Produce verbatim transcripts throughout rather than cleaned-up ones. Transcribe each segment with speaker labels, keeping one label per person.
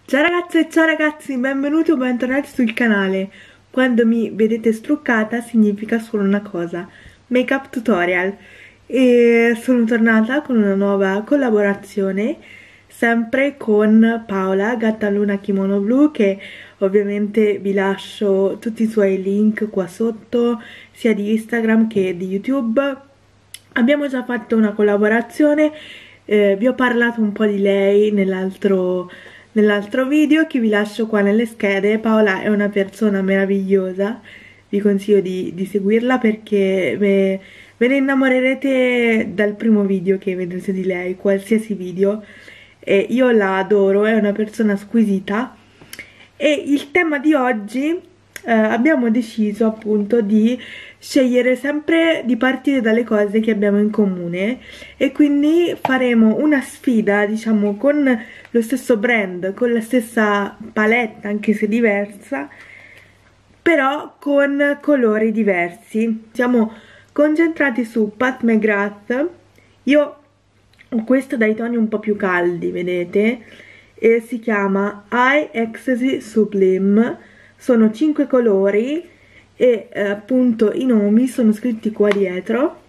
Speaker 1: Ciao ragazze e ciao ragazzi, benvenuti o bentornati sul canale. Quando mi vedete struccata significa solo una cosa, make up tutorial. E sono tornata con una nuova collaborazione, sempre con Paola, Gatta Luna Kimono Blu, che ovviamente vi lascio tutti i suoi link qua sotto, sia di Instagram che di YouTube. Abbiamo già fatto una collaborazione, eh, vi ho parlato un po' di lei nell'altro nell'altro video che vi lascio qua nelle schede. Paola è una persona meravigliosa, vi consiglio di, di seguirla perché ve, ve ne innamorerete dal primo video che vedrete di lei, qualsiasi video. E io la adoro, è una persona squisita. E il tema di oggi, eh, abbiamo deciso appunto di scegliere sempre di partire dalle cose che abbiamo in comune, e quindi faremo una sfida, diciamo, con lo stesso brand, con la stessa palette anche se diversa, però con colori diversi. Siamo concentrati su Pat McGrath. Io ho questo dai toni un po' più caldi, vedete, e si chiama Eye Ecstasy Sublime. Sono cinque colori e eh, appunto i nomi sono scritti qua dietro,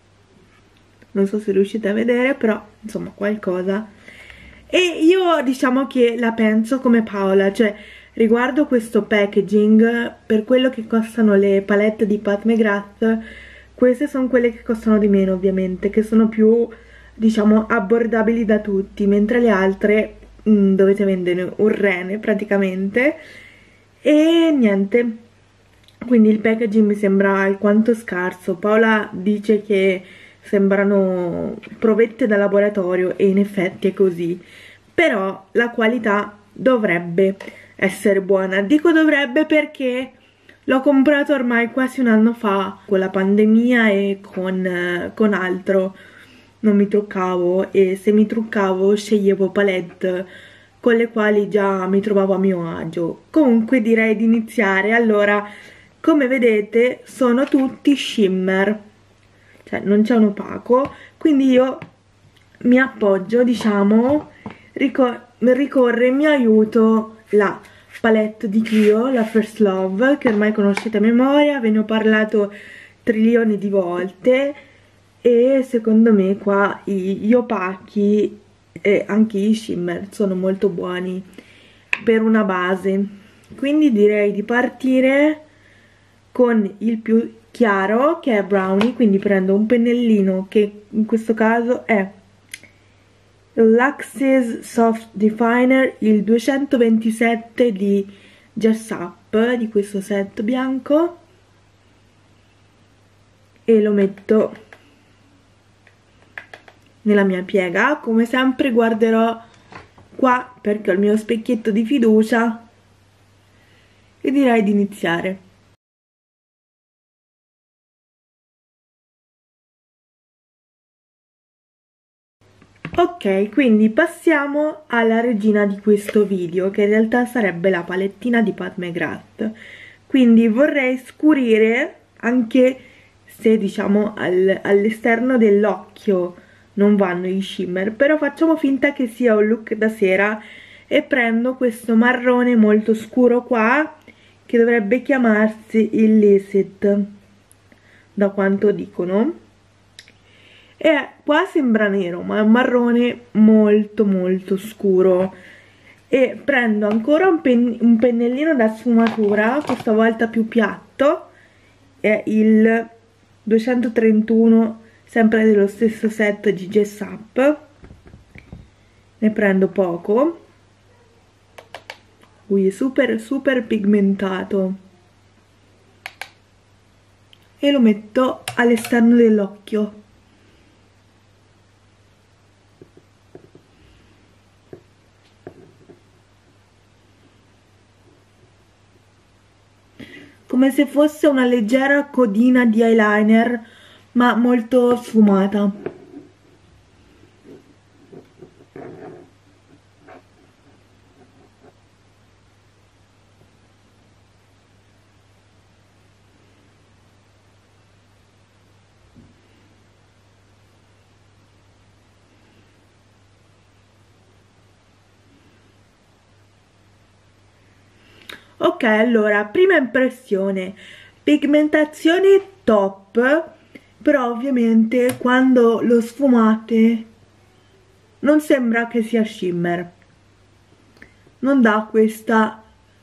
Speaker 1: non so se riuscite a vedere, però insomma qualcosa. E io diciamo che la penso come Paola, cioè riguardo questo packaging, per quello che costano le palette di Pat McGrath, queste sono quelle che costano di meno ovviamente, che sono più, diciamo, abbordabili da tutti, mentre le altre mh, dovete vendere un rene praticamente. E niente, quindi il packaging mi sembra alquanto scarso. Paola dice che sembrano provette da laboratorio e in effetti è così, però la qualità dovrebbe essere buona. Dico dovrebbe perché l'ho comprato ormai quasi un anno fa, con la pandemia e con, eh, con altro. Non mi truccavo, e se mi truccavo sceglievo palette con le quali già mi trovavo a mio agio. Comunque direi di iniziare. Allora, come vedete sono tutti shimmer, cioè non c'è un opaco, quindi io mi appoggio, diciamo, ricor ricorre in mio aiuto la palette di Clio, la First Love, che ormai conoscete a memoria, ve ne ho parlato trilioni di volte. E secondo me qua i, gli opachi e anche i shimmer sono molto buoni per una base, quindi direi di partire con il più chiaro, che è brownie. Quindi prendo un pennellino che in questo caso è l'Axis Soft Definer, il duecentoventisette di Jess Up, di questo set bianco, e lo metto nella mia piega. Come sempre guarderò qua perché ho il mio specchietto di fiducia, e direi di iniziare. Ok, quindi passiamo alla regina di questo video, che in realtà sarebbe la palettina di Pat McGrath. Quindi vorrei scurire, anche se diciamo al, all'esterno dell'occhio non vanno i shimmer, però facciamo finta che sia un look da sera, e prendo questo marrone molto scuro qua, che dovrebbe chiamarsi illicit, da quanto dicono. E qua sembra nero, ma è un marrone molto molto scuro. E prendo ancora un, pen un pennellino da sfumatura, questa volta più piatto, è il duecentotrentuno, sempre dello stesso set di Jess Up. Ne prendo poco. Ui, è super super pigmentato, e lo metto all'esterno dell'occhio. Come se fosse una leggera codina di eyeliner, ma molto sfumata. Ok, allora, prima impressione, pigmentazione top, però ovviamente quando lo sfumate non sembra che sia shimmer, non dà questa,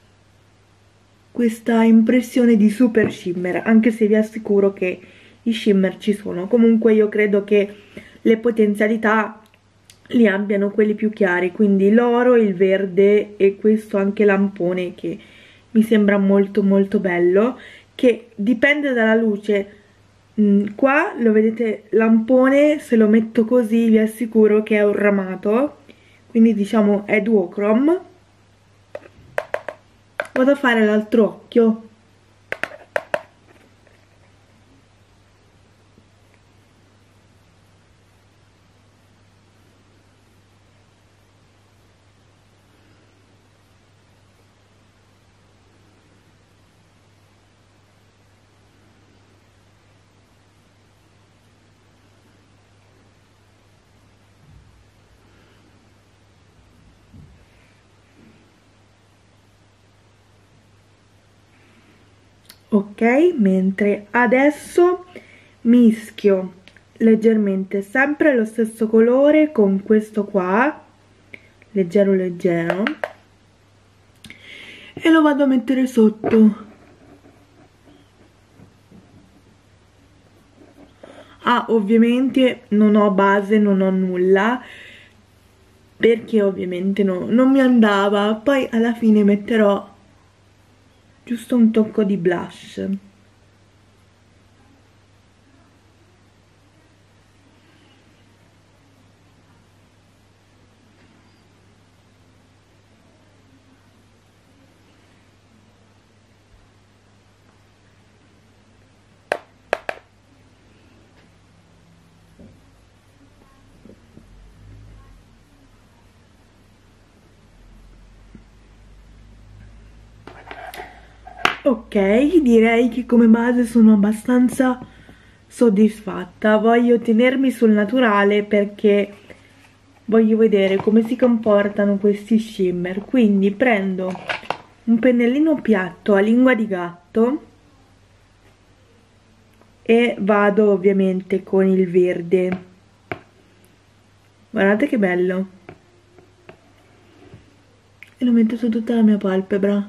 Speaker 1: questa impressione di super shimmer, anche se vi assicuro che i shimmer ci sono. Comunque io credo che le potenzialità li abbiano quelli più chiari, quindi l'oro, il verde e questo anche lampone che mi sembra molto molto bello, che dipende dalla luce. Mm, qua lo vedete lampone, se lo metto così vi assicuro che è un ramato, quindi diciamo è duochrome. Vado a fare l'altro occhio. Ok, mentre adesso mischio leggermente sempre lo stesso colore con questo qua, leggero leggero, e lo vado a mettere sotto. Ah, ovviamente non ho base, non ho nulla, perché ovviamente no, non mi andava. Poi alla fine metterò giusto un tocco di blush. Ok, direi che come base sono abbastanza soddisfatta. Voglio tenermi sul naturale perché voglio vedere come si comportano questi shimmer. Quindi prendo un pennellino piatto a lingua di gatto e vado ovviamente con il verde. Guardate che bello. E lo metto su tutta la mia palpebra.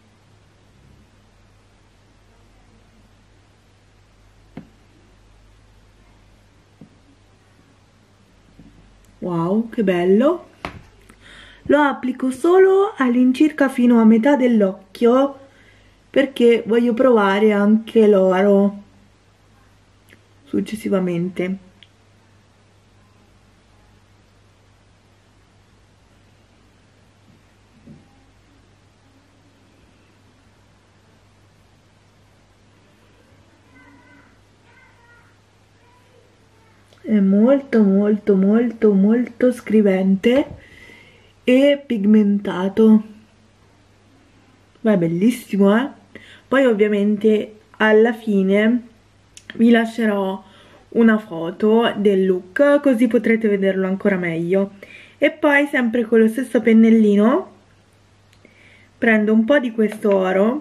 Speaker 1: Wow, che bello. Lo applico solo all'incirca fino a metà dell'occhio perché voglio provare anche l'oro successivamente. È molto molto molto molto scrivente e pigmentato. Ma è bellissimo, eh? Poi ovviamente alla fine vi lascerò una foto del look così potrete vederlo ancora meglio. E poi sempre con lo stesso pennellino prendo un po' di questo oro.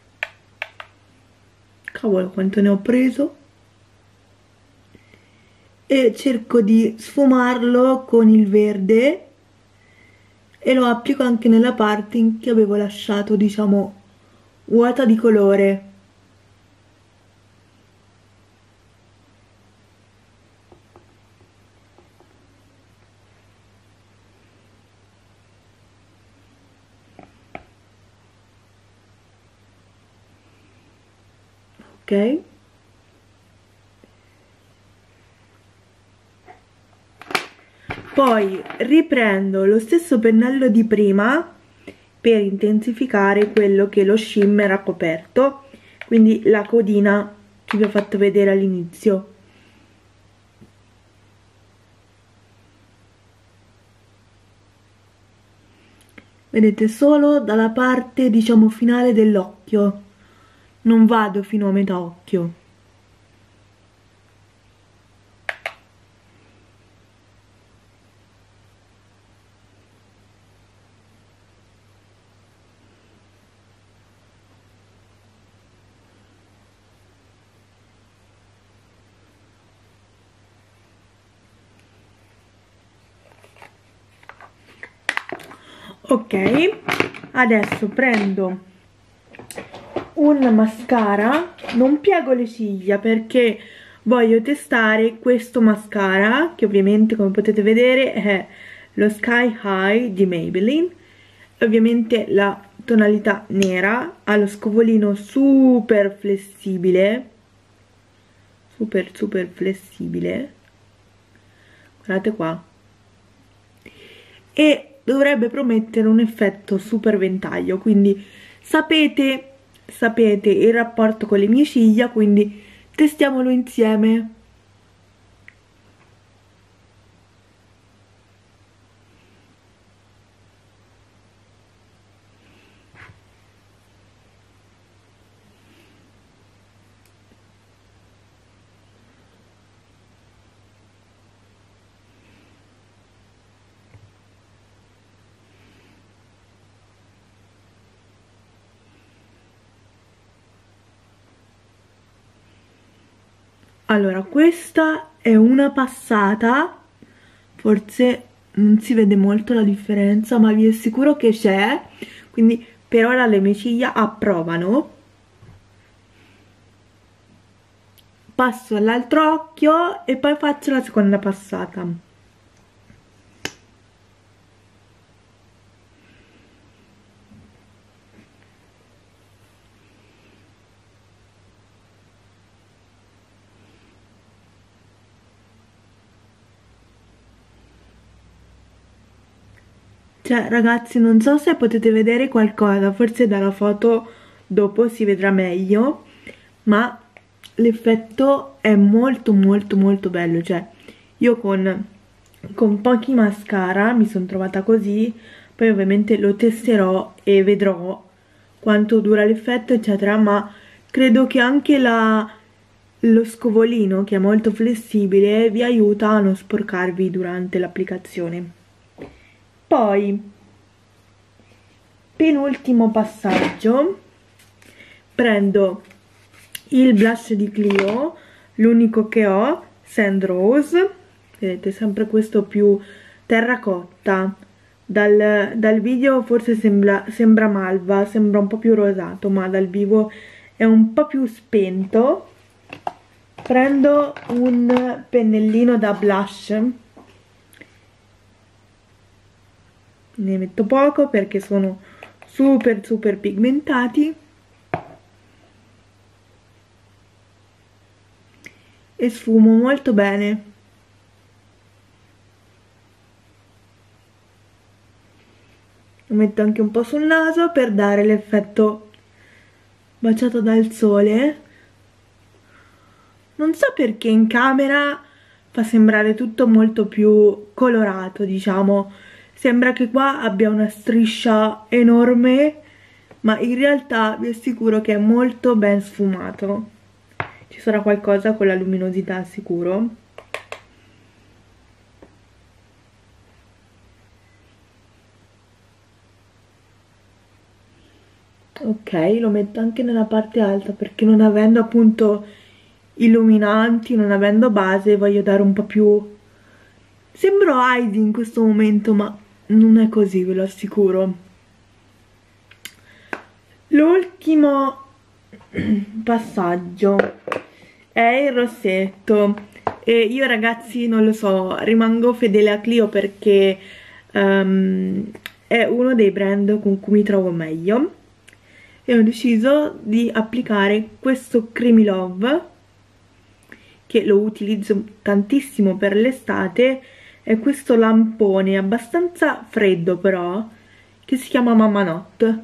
Speaker 1: Cavolo, quanto ne ho preso. E cerco di sfumarlo con il verde e lo applico anche nella parte in che avevo lasciato, diciamo, vuota di colore. Ok? Poi riprendo lo stesso pennello di prima per intensificare quello che lo shimmer ha coperto, quindi la codina che vi ho fatto vedere all'inizio. Vedete, solo dalla parte, diciamo, finale dell'occhio, non vado fino a metà occhio. Ok, adesso prendo un mascara, non piego le ciglia perché voglio testare questo mascara, che ovviamente come potete vedere è lo Sky High di Maybelline, ovviamente la tonalità nera, ha lo scovolino super flessibile, super super flessibile, guardate qua, e dovrebbe promettere un effetto super ventaglio, quindi sapete, sapete il rapporto con le mie ciglia, quindi testiamolo insieme. Allora, questa è una passata, forse non si vede molto la differenza, ma vi assicuro che c'è, quindi per ora le mie ciglia approvano. Passo all'altro occhio e poi faccio la seconda passata. Cioè ragazzi, non so se potete vedere qualcosa, forse dalla foto dopo si vedrà meglio, ma l'effetto è molto molto molto bello. Cioè io con, con pochi mascara mi sono trovata così, poi ovviamente lo testerò e vedrò quanto dura l'effetto eccetera, ma credo che anche la, lo scovolino, che è molto flessibile, vi aiuta a non sporcarvi durante l'applicazione. Poi, penultimo passaggio, prendo il blush di Clio, l'unico che ho, Sand Rose, vedete sempre questo più terracotta, dal, dal video forse sembra, sembra malva, sembra un po' più rosato, ma dal vivo è un po' più spento. Prendo un pennellino da blush, ne metto poco perché sono super super pigmentati, e sfumo molto bene. Lo metto anche un po' sul naso per dare l'effetto baciato dal sole. Non so perché in camera fa sembrare tutto molto più colorato, diciamo. Sembra che qua abbia una striscia enorme, ma in realtà vi assicuro che è molto ben sfumato. Ci sarà qualcosa con la luminosità sicuro. Ok, lo metto anche nella parte alta perché non avendo appunto illuminanti, non avendo base, voglio dare un po' più... Sembro Heidi in questo momento, ma non è così, ve lo assicuro. L'ultimo passaggio è il rossetto, e io ragazzi non lo so, rimango fedele a Clio perché um, è uno dei brand con cui mi trovo meglio, e ho deciso di applicare questo Creamy Love, che lo utilizzo tantissimo per l'estate. È questo lampone abbastanza freddo però, che si chiama Mama Not.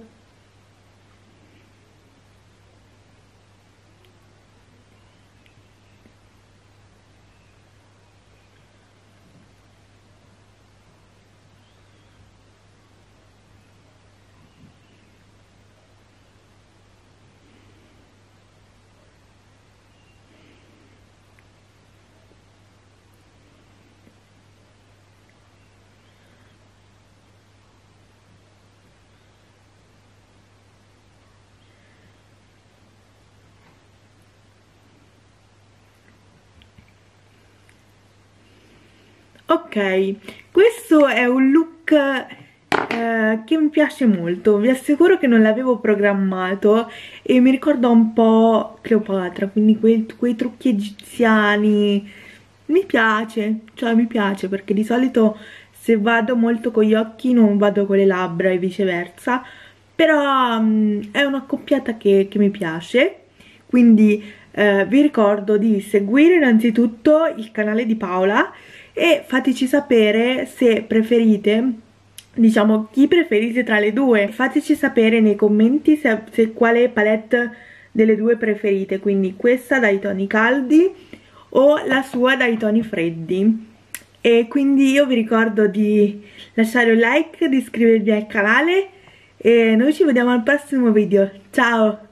Speaker 1: Ok, questo è un look eh, che mi piace molto. Vi assicuro che non l'avevo programmato e mi ricorda un po' Cleopatra, quindi quei, quei trucchi egiziani. Mi piace, cioè mi piace perché di solito se vado molto con gli occhi non vado con le labbra e viceversa, però um, è una coppiata che, che mi piace, quindi eh, vi ricordo di seguire innanzitutto il canale di Paola e fateci sapere se preferite, diciamo, chi preferite tra le due. Fateci sapere nei commenti se, se quale palette delle due preferite, quindi questa dai toni caldi o la sua dai toni freddi. E quindi io vi ricordo di lasciare un like, di iscrivervi al canale e noi ci vediamo al prossimo video. Ciao!